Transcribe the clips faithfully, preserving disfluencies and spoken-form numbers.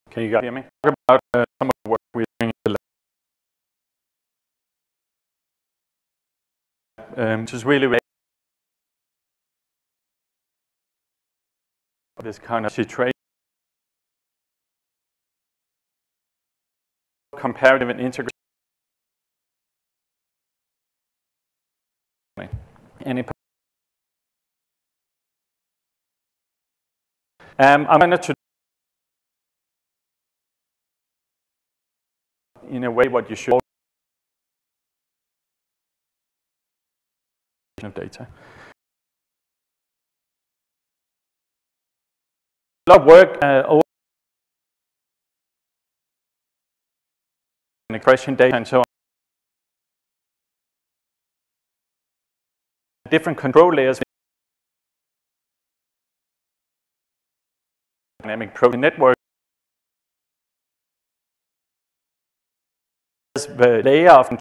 Can you guys hear me? Talk about uh, some of the work we're doing in the lab, um, which is really related to this kind of situation. Comparative and integration. Any um, I'm going to in a way what you should of data. A lot of work uh, over expression data and so on. Different control layers. Dynamic protein network. The layer of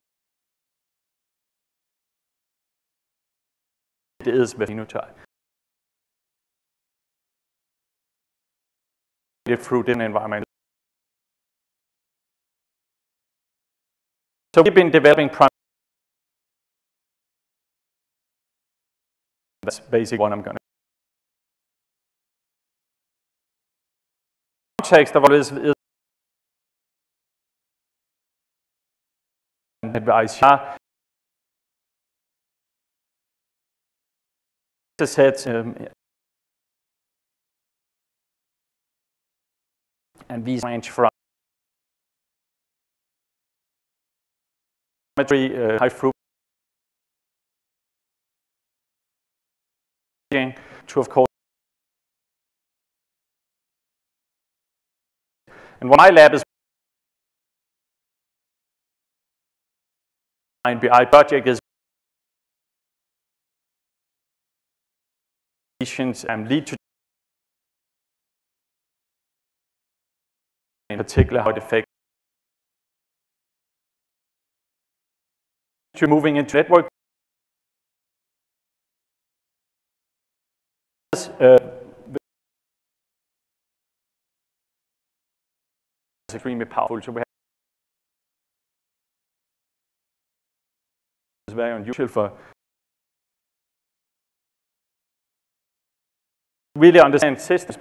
it is the phenotype. Through different environment. So we've been developing prime. That's basically what I'm going to. Context of all this is advice. Sets um, and these range from uh, high throughput to, of course, and what my lab is my B I project is and lead to in particular how it affects to moving into network. Uh, it's extremely powerful. So we have it's very unusual for really understand systems.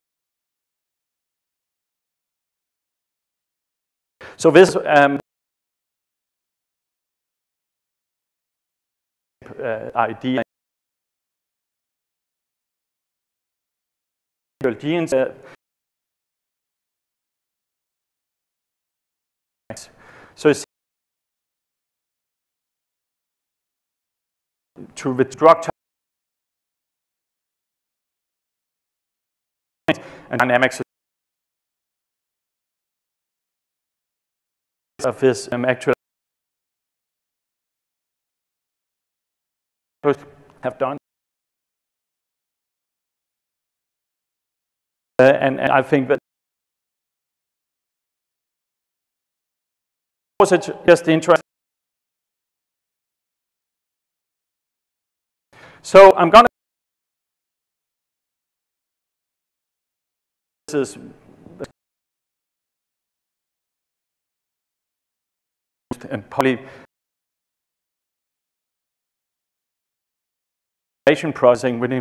So this um, uh, idea genes uh, so it's to the structure and dynamics of this um, actual have done. Uh, and, and I think that was it just interesting. So I'm gonna this is and probably processing within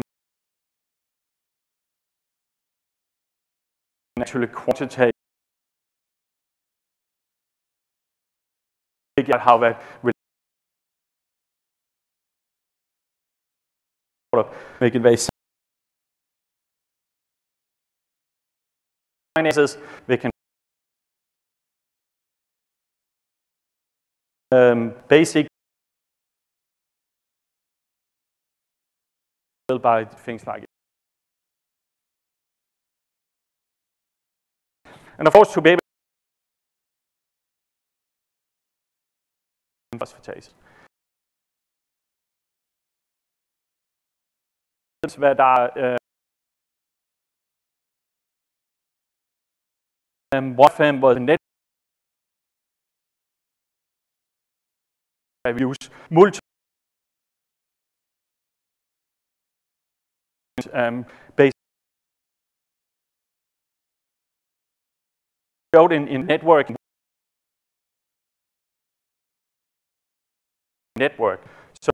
actually quantitative figure out how that will sort of make it very simple. They can um, basic by things like it. And of course, to be able to phosphatase. Hvad der um, what firm was net use multi um, based showed in, in networking network. So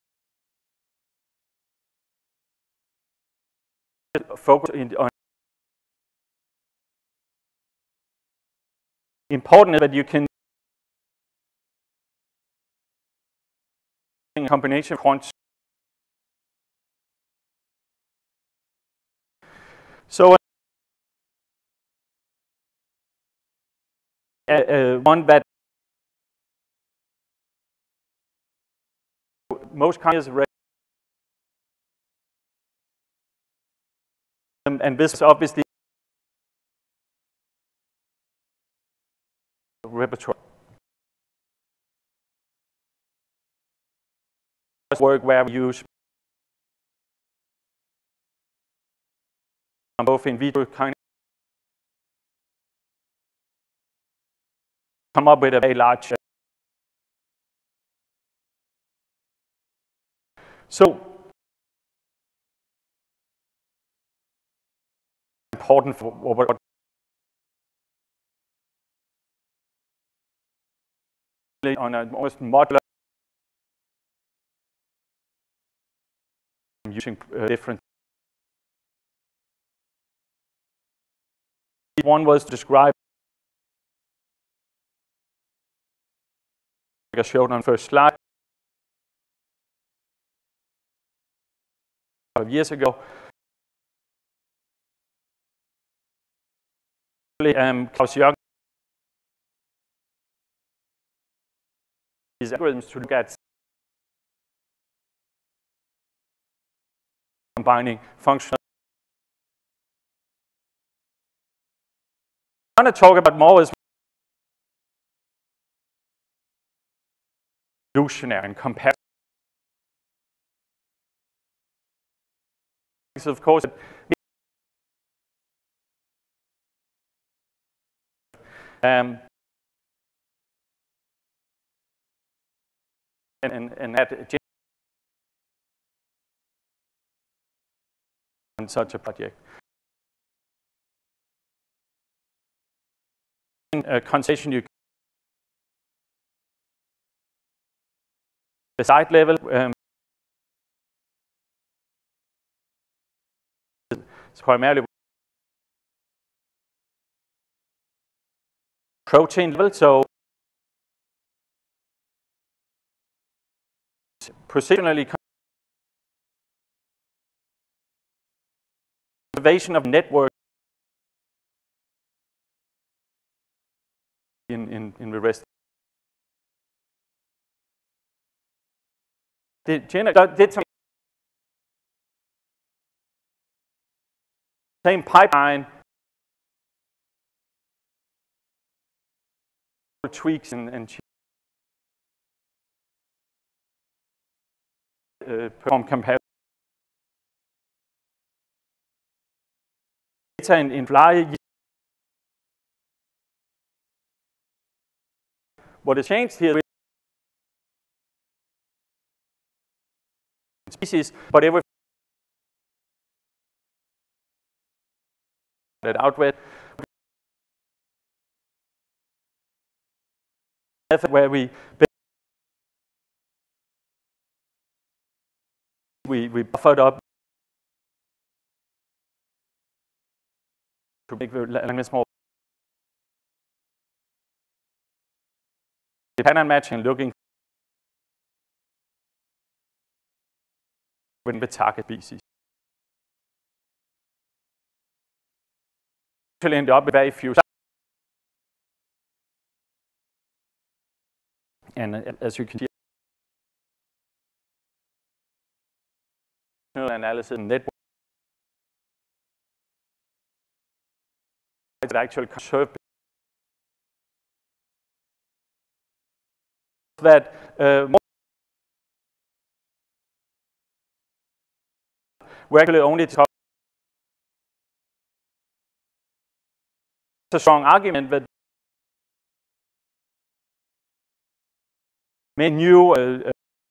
focus in, on important that you can a combination of quants. So uh, uh, one that most kinds of and this is obviously repertoire work where we use both in vitro kind come up with a very large. So important for what on a almost modular using uh, different. One was to describe, like I showed on the first slide, five years ago. Um, Klaus Jørgensen these algorithms to look at combining functional. I want to talk about more is evolutionary and compare. Of course, um, and, and, and that on such a project. A conversation you the site level um, it's primarily protein level, so positionally conservation of network in, in, in the rest. Did Jenna did some same pipeline tweaks and, and uh, perform comparison. Data in, in Fly. What has changed here is species, but every that outward where we we we buffered up to make the language more pattern matching, looking when the target species. Actually end up with very few. And uh, as you can see, analysis and network that actually conserve that uh, we actually only talk a strong argument that many new uh,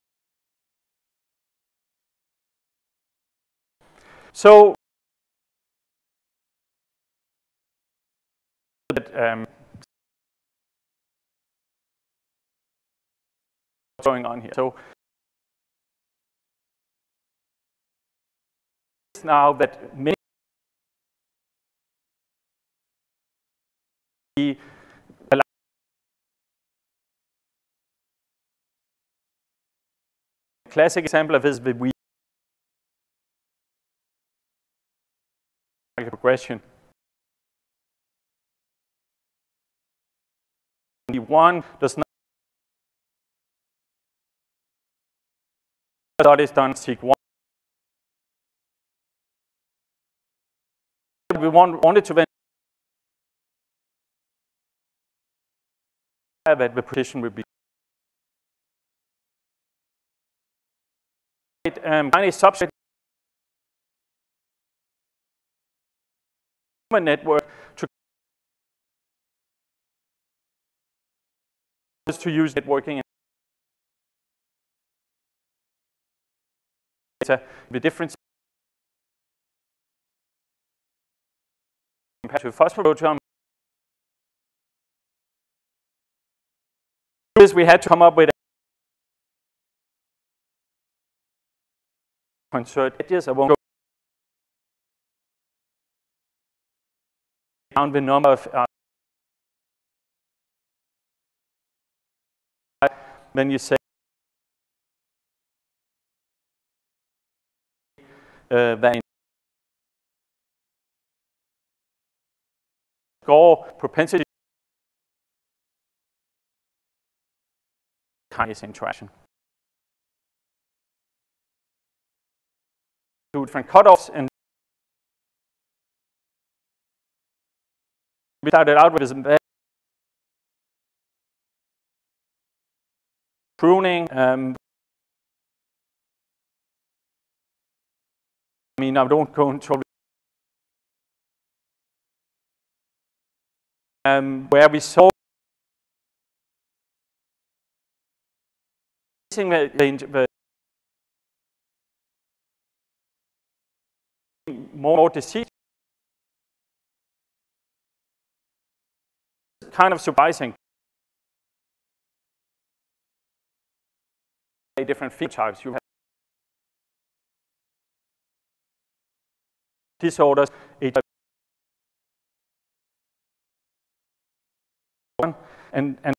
so that um, going on here. So now that many classic example of this is we progression. One does not studies done seek one. We want, wanted to that the position would be um, any subset network to to use networking data. The difference compared to phosphoproteome is we had to come up with a concert edges. I won't go down the number of uh, then you say uh, then score propensity kinase interaction. Two different cutoffs, and we started out with this pruning. Um, I mean, I don't go into um, where we saw the, the more disease. Kind of surprising. Different phenotypes. You have disorders, and and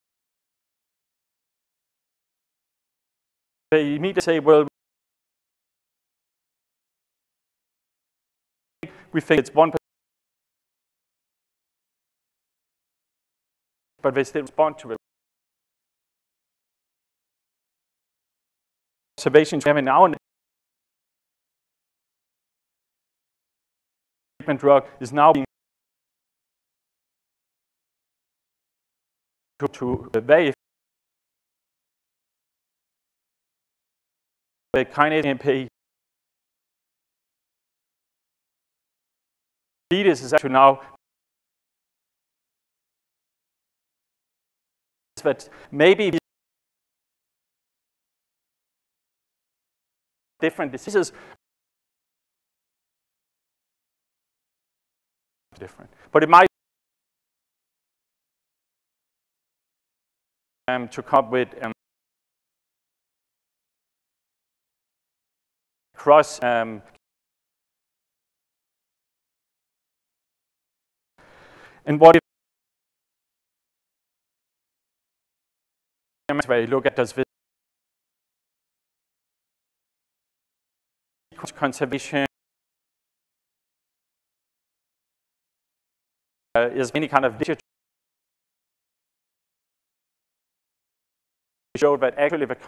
they immediately say, well, we think it's one, but they still respond to it. Observations we have now and treatment drug is now being to, to very the kinase M P. This is actually now that maybe different diseases different, but it might um, to come up with um, cross um, and what if where you look at does this conservation uh, is any kind of digital showed that actually the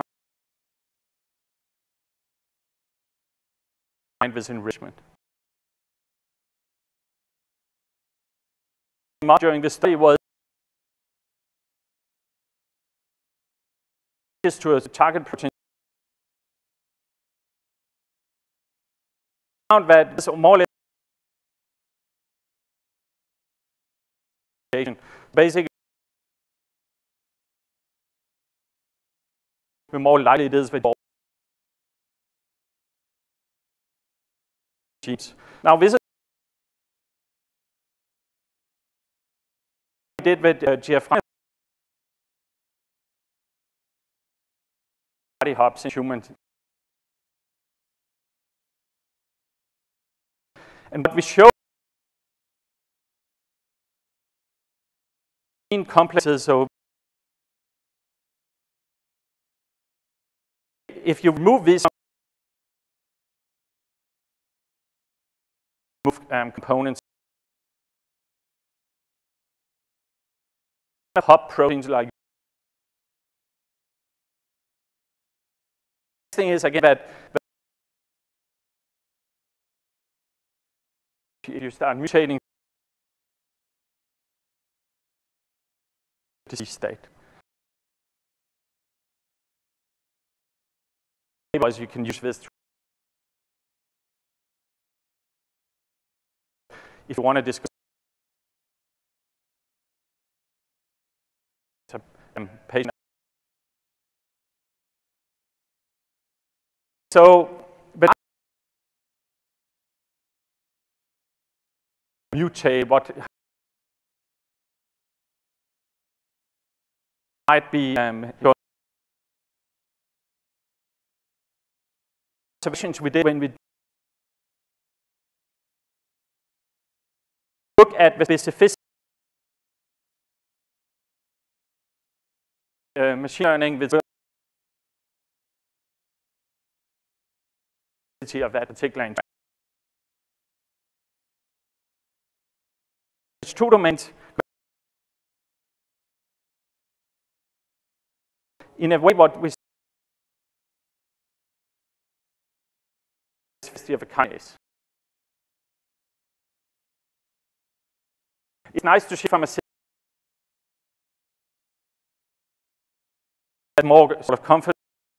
kind was enrichment. During the study was to a target protein found that this more or less basically the more likely it is with genes. Now this is what we did with uh, G F I body hubs in humans. And what we show in complexes, so if you remove these move, um, components, hub proteins like the thing is again that, that you start mutating disease state. Otherwise, you can use this if you want to discuss a patient. So, but mutate what might be um, your observations we did when we look at the specificity uh, machine learning with of that particular interaction. There's two domains. In a way, what we see of a kinase. It's nice to see from a more sort of comfort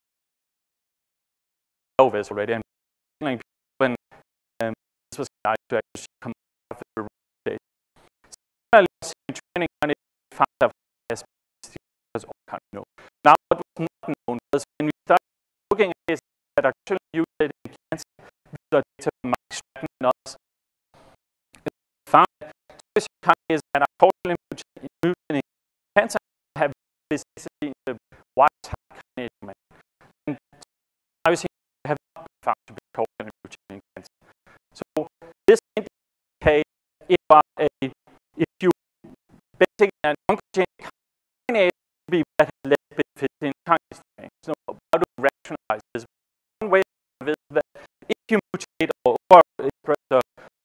over this already. And when um, this was nice to actually come out of the data. Similarly, in training, I found out as was all kind of known. Now, what was not known was when we started looking at this that actually mutated in cancer, these are data from Mike Stratton and others. We found that this kinase that are totally mutating in cancer have specificity in the wild type kinase domain. And tyrosine have not been found to be totally mutating in cancer. So this indicates if, uh, a, if you basically an oncogenic kinase be that has less benefit in kinase domain. So how to rationalize this? One way of it is that if you mutate or overexpress the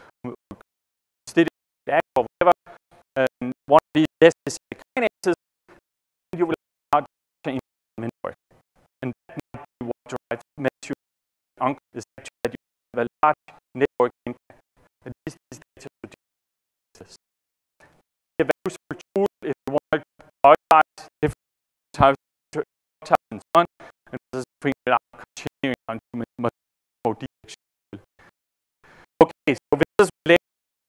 steady or whatever, um, one of these less specific kinases, you will have to inventory. And that might be what drives makes you uncle is actually that you have a large network impact. And this is data to do this. A very useful tool if you want to prioritize different types of types and so on, and this is bring it out continuing on to much more deep. Okay, so this is related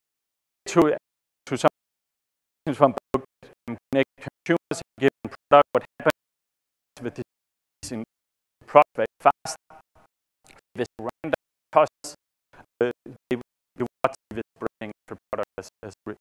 to to some from connect consumers and given product what happens with this in product very fast. This random process, uh, they do what this bringing the product as as really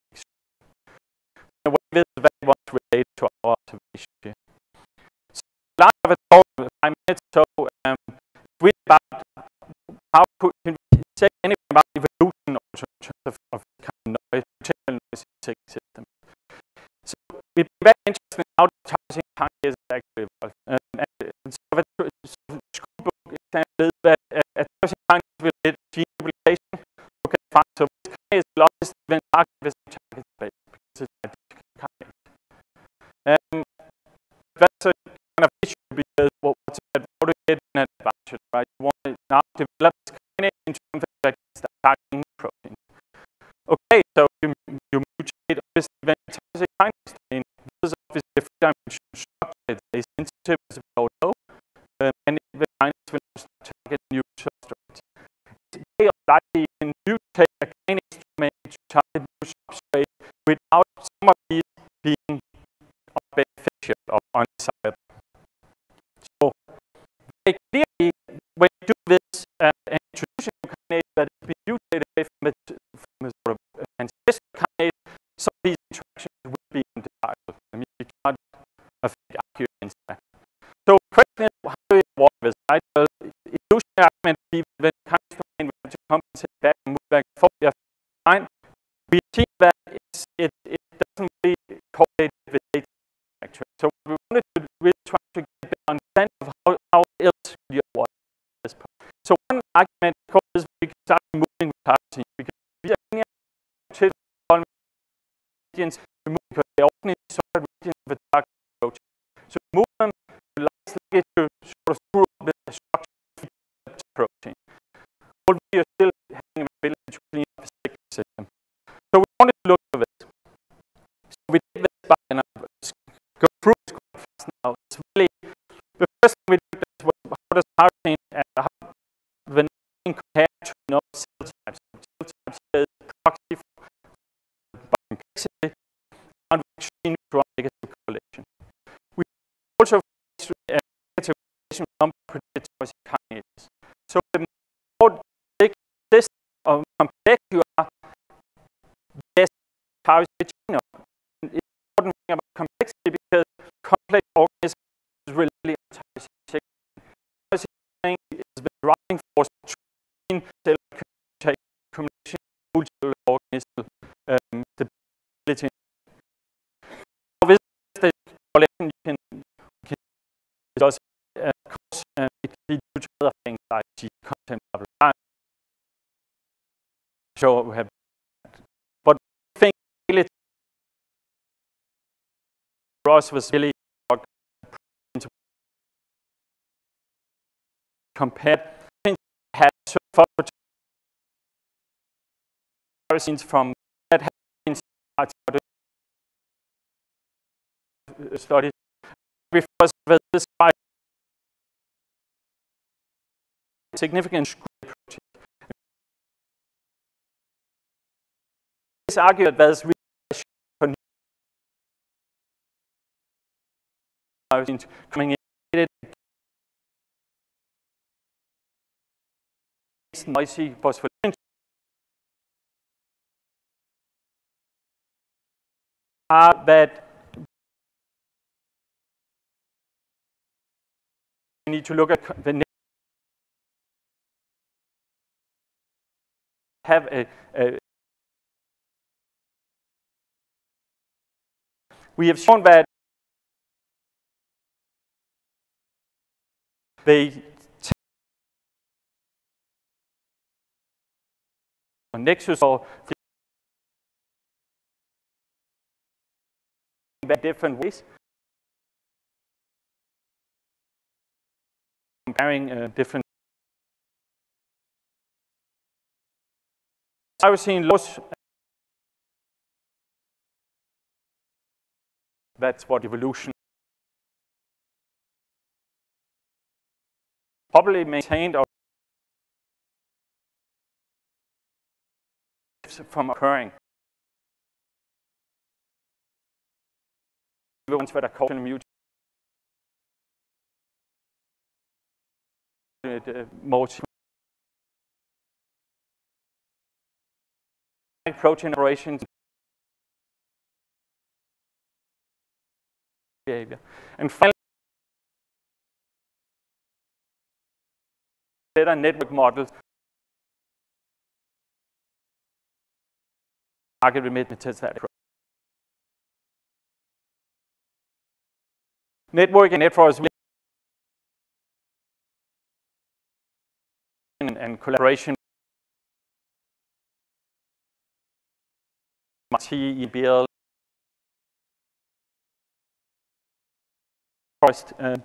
and what this is very much related to our observation here. So last of it all five minutes so um we about how could can we say anything about evolution also in terms of, of kind of noise, particular noise system. So we've been very interested in how the tyrosine kinase is actually evolved. Um, and so the school book example is that a tyrosine kinase will lead gene duplication. Okay, fine. So this kinase will always then target this target space because it's a kinase. Um, that's a kind of issue because what, what's that? How do you get an advantage, right? You want to now develop this kinase into something that is targeting protein. Okay, so you, you mutate this event tyrosine kinase. This is obviously a three-dimensional structure. It's sensitive as we all know, um, and the kinase will target new substrates. It's very likely you can mutate a kinase domain to target new substrate without some of these being beneficial or undesirable. So very clearly, when you do this uh, and introduce a kinase that has been mutated away from a, from a sort of ancestral kinase, some of these interactions will be undesirable. I mean, you cannot I think argue against that. So the question is, how do we avoid this? to compensate back and move back and forth. Yeah, fine. We see that it's, it, it doesn't really correlate with data actually. So we wanted to really try to get an understanding of how, how else you avoid this problem. So one argument is we can start moving with targeting because we are in to regions because they often sort of regions with target approach. So move them likely to sort of screw up the structure of the protein. But we are still having an ability to clean up the signal system. So we wanted to look at this. So we did this by and I'll go through this quite fast now. It's really the first thing we did is what, how does targeting and how the name compare to no cell types. Cell types is proxy for by complexity and we actually draw negative correlation. We also uh, negative correlation from predictors kinases. So the more this or complex you are, less targets the genome. It's important thing about complexity because complex organisms is really targeting. Targeting is the driving force between cell communication, multiple organisms, um, the ability. With the correlation, you can, you can because uh, course, uh, it can lead to other things like G content, blah, blah, blah. Sure, we have, but I think really for us was really compared had comparisons from that have been studied because this quite significant protein. This argument that is really coming in noisy phosphorylation are that we need to look at the have a, a we have shown that they nexus or in different ways, comparing uh, different. I was seeing loss. That's what evolution probably maintained or from occurring. The ones that are called mutant. Uh, more protein operations behavior. And finally, better network models target metastatic. Networking networks and, and collaboration. T E B L first. Uh,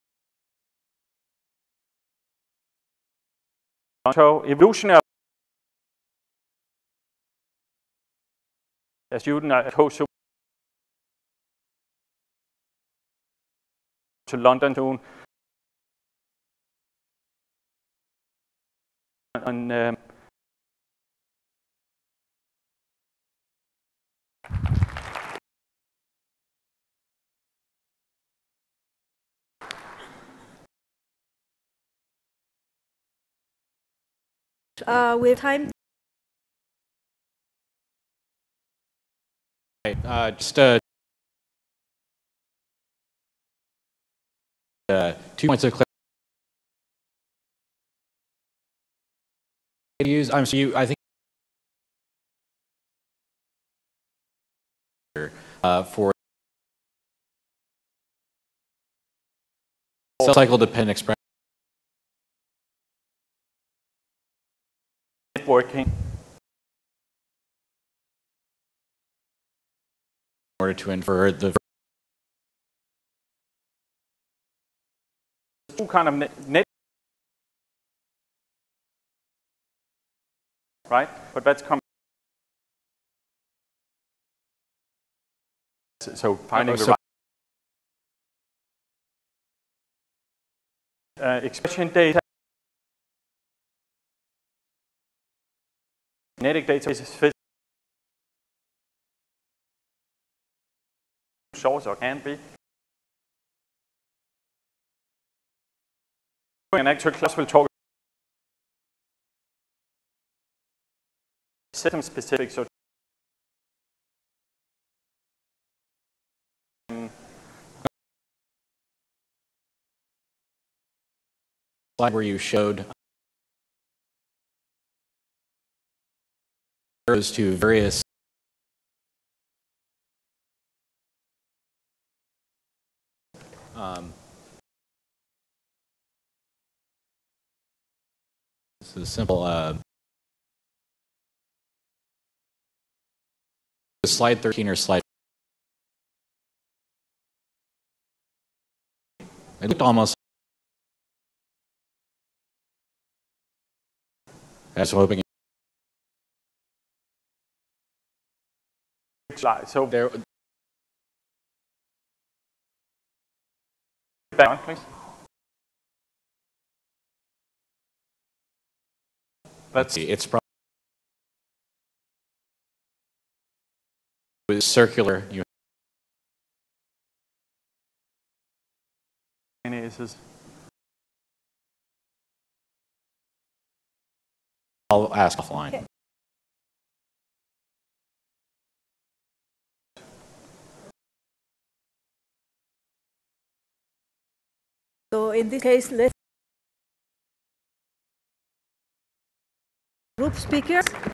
so evolutionary as you know, to London soon. And um, uh, we have time. Uh, just uh, uh, two points of use, I'm so you, I think, uh, for cell cycle dependent expression. Networking. In order to infer the two kind of net, net right? But that's come. So finding oh, the so right uh, expression data, genetic databases, physical source or can be. An actual class will talk system specific. So slide where you showed arrows to various um, this is simple uh, slide thirteen or slide it looked almost I was hoping slide. So there back, please. Let's see, it's probably with circular. You I'll ask offline. Okay. So in this case, let's group speakers.